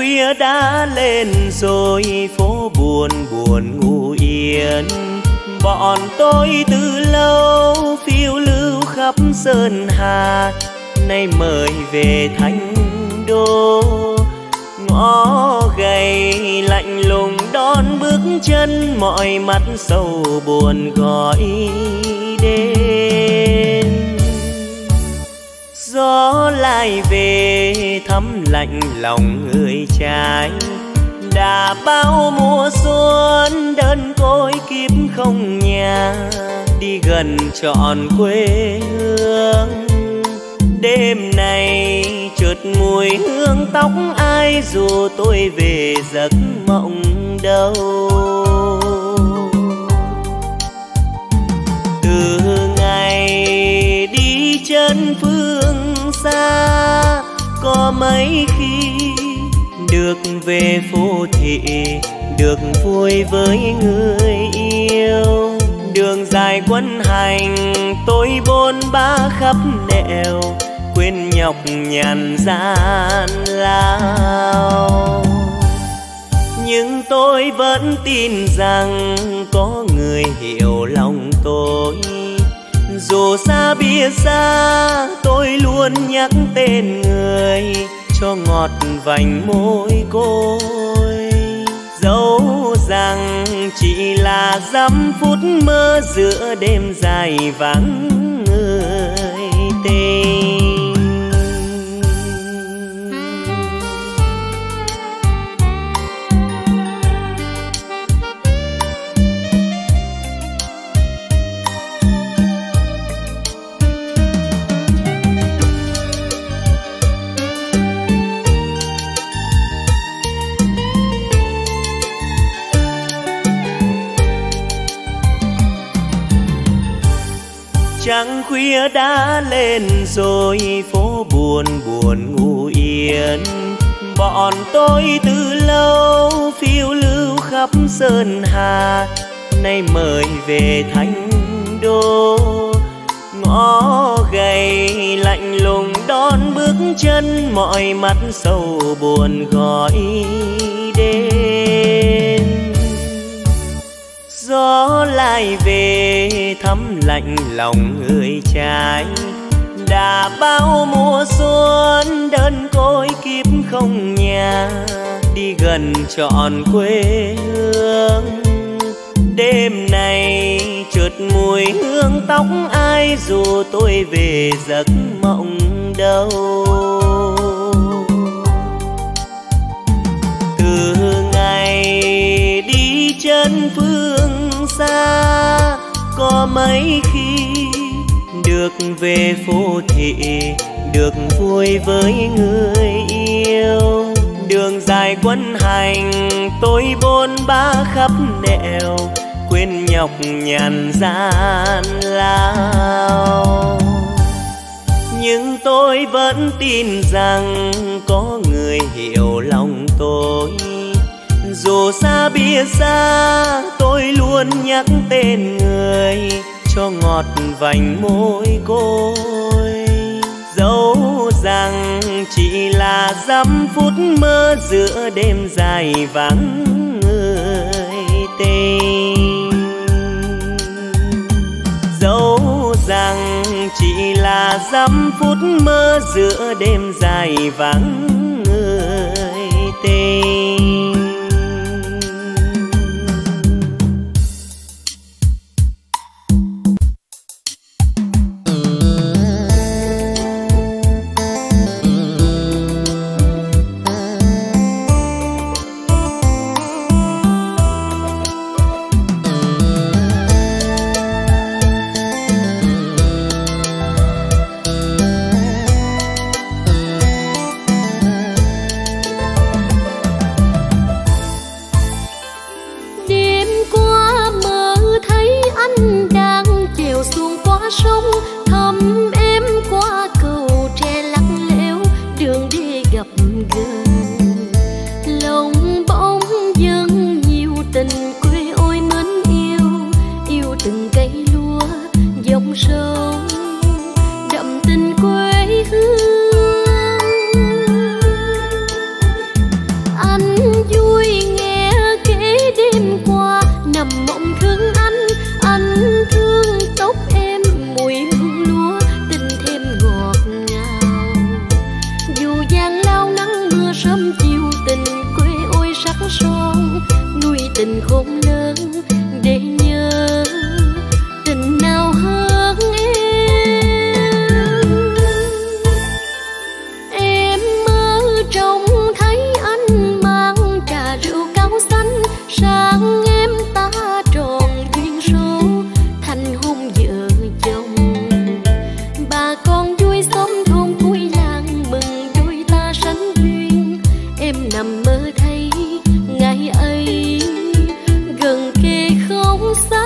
khuya đã lên rồi, phố buồn buồn ngủ yên. Bọn tôi từ lâu phiêu lưu khắp sơn hà, nay mời về Thành Đô. Ngõ gầy lạnh lùng đón bước chân, mọi mắt sầu buồn gọi đến. Gió lại về thấm lạnh lòng người trai, đã bao mùa xuân đơn côi kiếp không nhà, đi gần trọn quê hương. Đêm này chợt mùi hương tóc ai, dù tôi về giấc mộng đâu. Từ ngày đi chân phương xa, có mấy khi được về phố thị, được vui với người yêu. Đường dài quân hành tôi bôn ba khắp nẻo, quên nhọc nhằn gian lao. Nhưng tôi vẫn tin rằng có người hiểu lòng tôi, dù xa biết xa tôi luôn nhắc tên người, cho ngọt vành môi côi. Dẫu rằng chỉ là dăm phút mơ giữa đêm dài vắng người tình. Trăng khuya đã lên rồi, phố buồn buồn ngủ yên. Bọn tôi từ lâu phiêu lưu khắp sơn hà, nay mời về Thành Đô. Ngõ gầy lạnh lùng đón bước chân, mọi mắt sầu buồn gọi đến. Gió lại về thấm lạnh lòng người trai, đã bao mùa xuân đơn côi kiếp không nhà, đi gần trọn quê hương. Đêm này chợt mùi hương tóc ai, dù tôi về giấc mộng đâu. Từ ngày đi chân phương xa, có mấy khi được về phố thị, được vui với người yêu. Đường dài quân hành tôi bôn ba khắp nẻo, quên nhọc nhằn gian lao. Nhưng tôi vẫn tin rằng có người hiểu lòng tôi, dù xa biết xa tôi luôn nhắc tên người, cho ngọt vành môi côi. Dẫu rằng chỉ là dăm phút mơ giữa đêm dài vắng người tình. Dẫu rằng chỉ là dăm phút mơ giữa đêm dài vắng người tình. sông thăm em qua cầu tre lắc léo đường đi gặp gỡ. Lòng bỗng dâng nhiều tình quê ôi mến yêu, yêu từng cây lúa dòng sông đậm tình quê hương. tình khôn lớn để nhớ tình nào hơn em mơ trông thấy anh mang trà rượu cao xanh sáng em ta tròn duyên số thành hôn vợ chồng bà con vui xóm thôn cuối làng mừng đôi ta sánh duyên em nằm mơ thấy ngày ấy gần kề không xa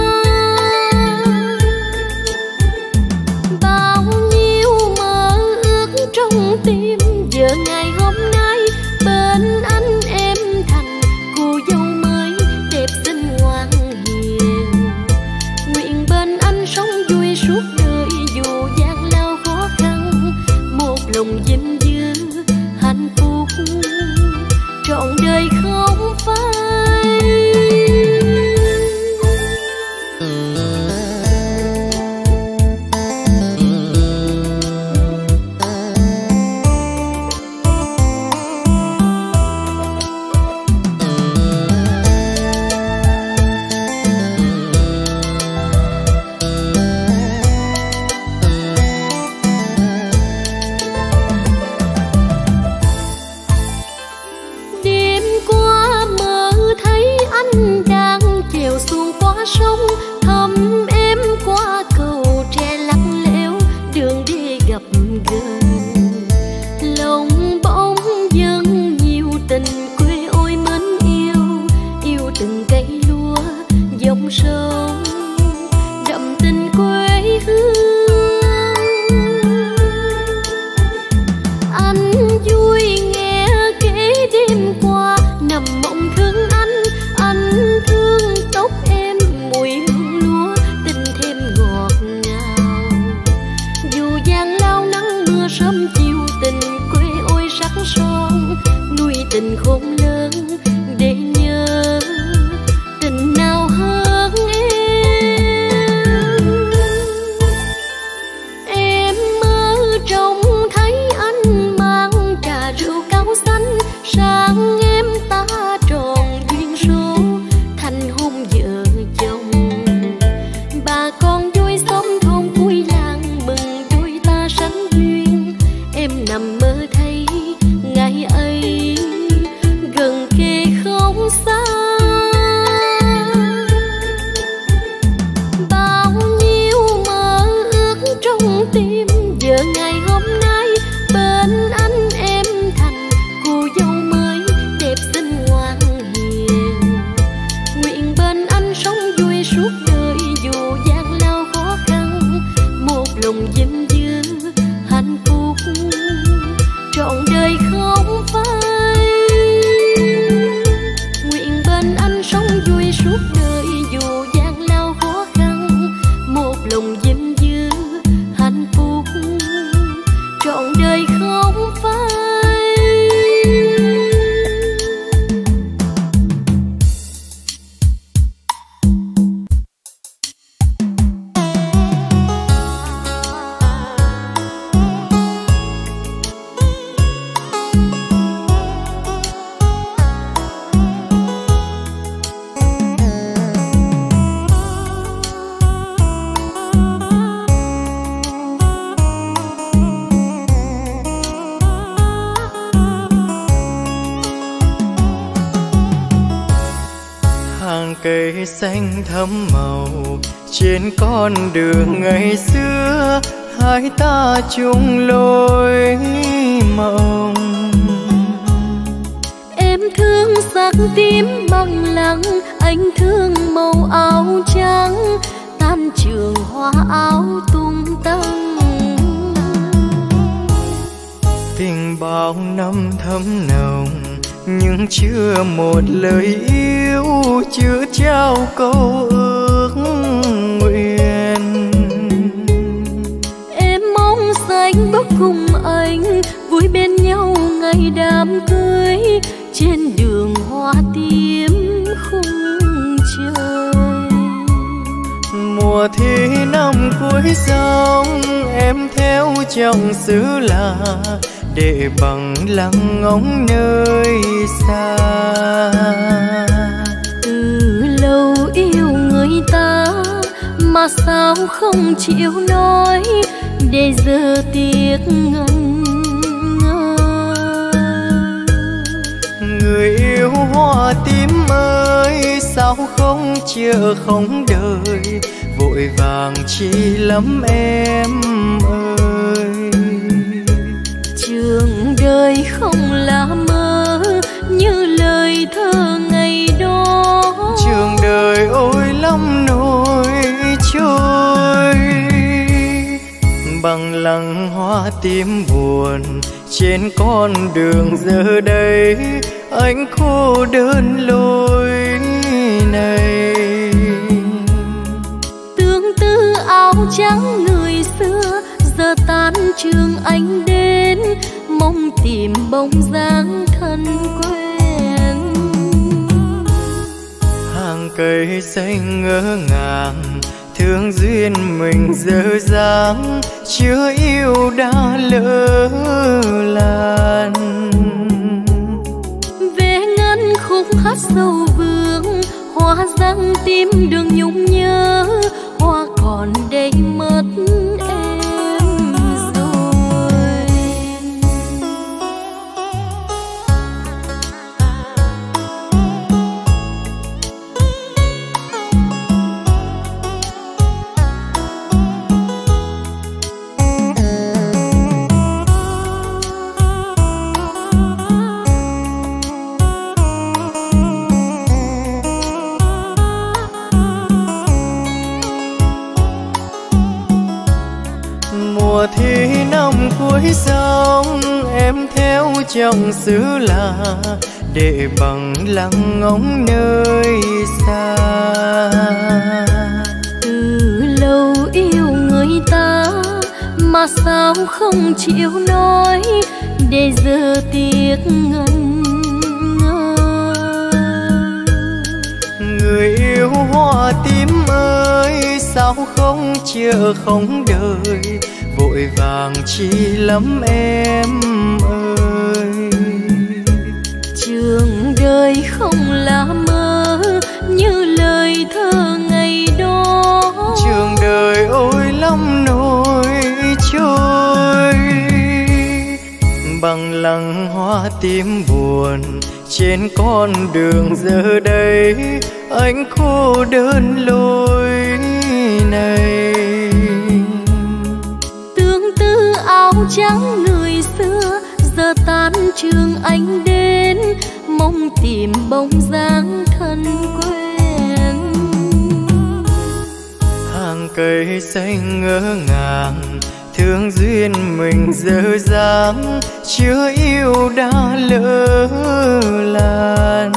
bao nhiêu mơ ước trong tim giờ ngày hôm nay bên anh em thành cô dâu mới đẹp xinh ngoan hiền nguyện bên anh sống vui suốt đời dù gian lao khó khăn một lòng vinh dự hạnh phúc trọn đời không phai. Đêm qua mơ thấy anh đang chèo xuồng qua sông thăm em qua cầu tre lắc lẽo đường đi gặp gỡ lòng bỗng dâng nhiều tình quê ôi mến yêu từng cây lúa dòng sông đậm tình quê hương anh vui nghe kể đêm qua nằm mộng thương anh thương tóc em mùi hương lúa tình thêm ngọt ngào dù gian lao nắng mưa sớm chiều tình quê ôi sắc son nuôi tình khôn lớn để nhớ tình nào hơn em mơ trông thấy anh mang trà rượu cao xanh sáng em ta tròn duyên số thành hôn vợ chồng bà con vui xóm thôn cuối làng mừng đôi ta sánh duyên em nằm mơ thấy ngày ấy gần kề không xa bao nhiêu mơ ước trong tim giờ ngày hôm nay bên anh em thành cô dâu mới đẹp xinh ngoan hiền nguyện bên anh sống vui suốt đời dù gian lao khó khăn một lòng vinh dự hạnh phúc trọn đời không phai nguyện bên anh sống vui suốt đời dù gian lao khó khăn một lòng vinh dự hạnh phúc trọn đời không phai. Hàng cây xanh thắm màu trên con đường ngày xưa hai ta chung lối mộng Em thương sắc tím bằng lăng anh thương màu áo trắng tan trường hoa áo tung tăng tình bao năm thấm nồng nhưng chưa một lời yêu chưa trao câu ước nguyện em mong xanh bước cùng anh vui bên nhau ngày đám cưới trên đường hoa tím khung trời mùa thi năm cuối dòng em theo chồng xứ lạ để bằng lăng ngóng nơi xa mà sao không chịu nói, để giờ tiếc ngần ngơ. Người yêu hoa tím ơi, sao không chờ không đợi, vội vàng chi lắm em ơi. Trường đời không là mơ như lời thơ ngày đó, trường đời ôi lắm nỗi trôi. Bằng lăng hoa tím buồn trên con đường giờ đây, anh cô đơn lối này. tương tư áo trắng người xưa giờ tan trường anh đến, mong tìm bóng dáng thân quen. Hàng cây xanh ngỡ ngàng thương duyên mình dở dáng, chưa yêu đã lỡ làn. Về ngân khúc hát sâu vương, hoa răng tim đừng nhung nhớ, hoa còn đây mất em rồi. Mùa thi năm cuối sông, em theo chồng xứ lạ, để bằng lăng ngóng nơi xa. Từ lâu yêu người ta mà sao không chịu nói, để giờ tiếc ngần ngơ. Người yêu hoa tím ơi, sao không chờ không đợi, vội vàng chi lắm em ơi. Trường đời không là mơ như lời thơ ngày đó, trường đời ôi lắm nỗi trôi. Bằng lăng hoa tím buồn trên con đường giờ đây, anh cô đơn lối này. tương tư áo trắng người xưa giờ tan trường anh đến, mong tìm bóng dáng thân quen. Hàng cây xanh ngỡ ngàng thương duyên mình dở dáng, chưa yêu đã lỡ làn.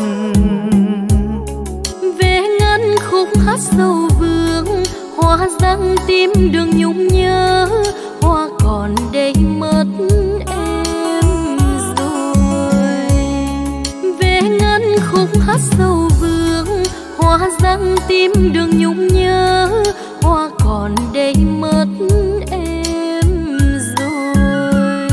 Về ngân khúc hát sâu vương, hoa răng tim đừng nhung nhớ, hoa còn đây mất em rồi. Về ngân khúc hát sâu vương, hoa răng tim đừng nhung nhớ, hoa còn đây mất em rồi.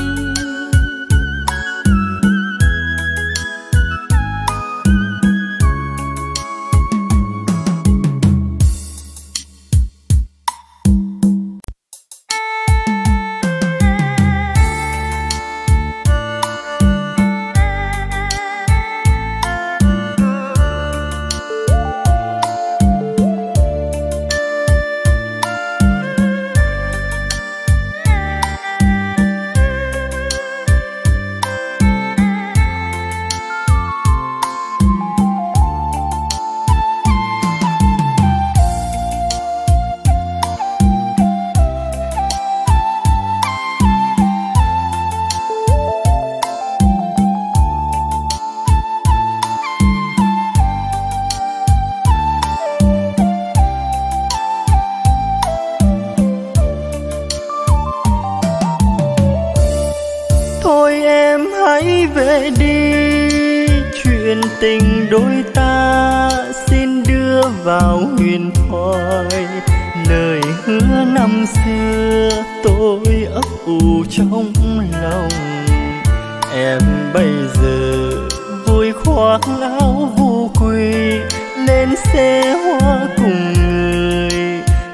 hãy về đi, chuyện tình đôi ta xin đưa vào huyền thoại. Lời hứa năm xưa tôi ấp ủ trong lòng, em bây giờ vui khoác áo vu quỳ lên xe hoa cùng người.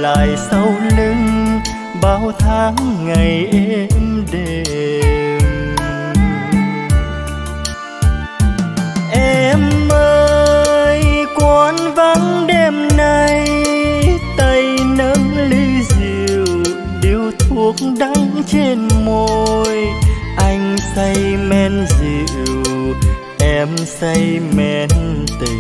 lại sau lưng bao tháng ngày êm đềm. Em ơi quán vắng đêm nay, tay nâng ly rượu điếu thuốc đắng trên môi. Anh say men rượu, em say men tình.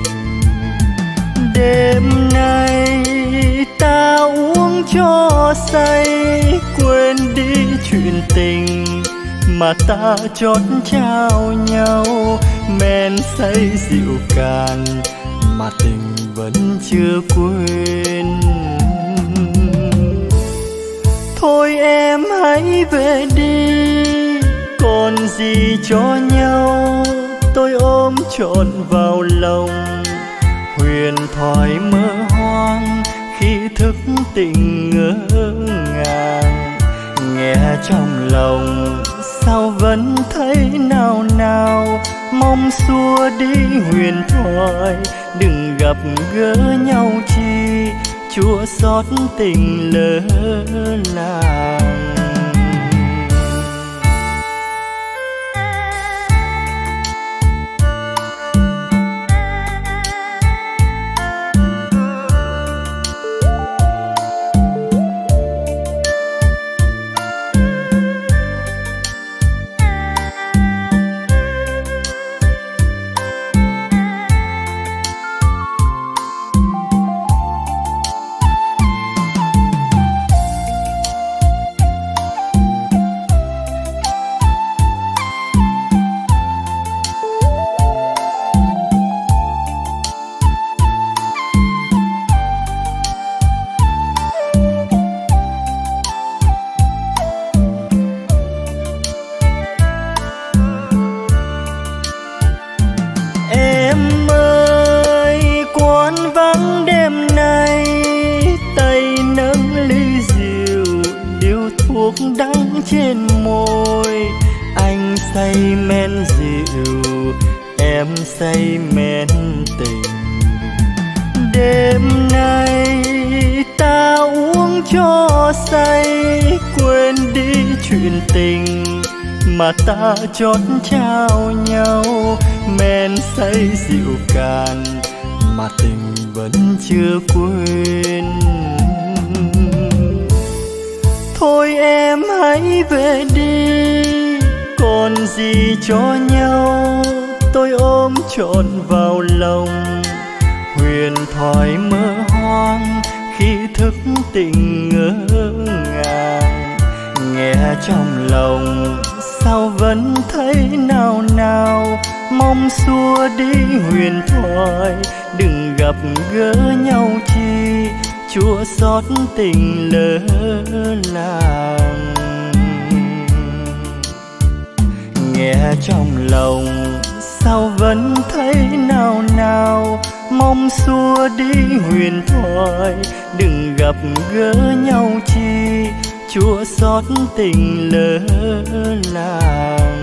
Đêm nay ta uống cho say, quên đi chuyện tình mà ta chót trao nhau. Men say rượu cạn mà tình vẫn chưa quên. Thôi em hãy về đi, còn gì cho nhau. Tôi ôm trọn vào lòng, huyền thoại mơ hoang khi thức tình ngỡ ngàng. Nghe trong lòng sao vẫn thấy nao nao, mong xua đi huyền thoại đừng gặp gỡ nhau chi, chua xót tình lỡ làng. Đắng trên môi, anh say men rượu, em say men tình. Đêm nay ta uống cho say, quên đi chuyện tình mà ta chót trao nhau. Men say rượu cạn mà tình vẫn chưa quên. Thôi em hãy về đi, còn gì cho nhau. Tôi ôm trọn vào lòng, huyền thoại mơ hoang khi thức tình ngỡ ngàng. Nghe trong lòng sao vẫn thấy nao nao, mong xua đi huyền thoại đừng gặp gỡ nhau chi, chua xót tình lỡ làng. Nghe trong lòng sao vẫn thấy nao nao, mong xua đi huyền thoại đừng gặp gỡ nhau chi, chua xót tình lỡ làng.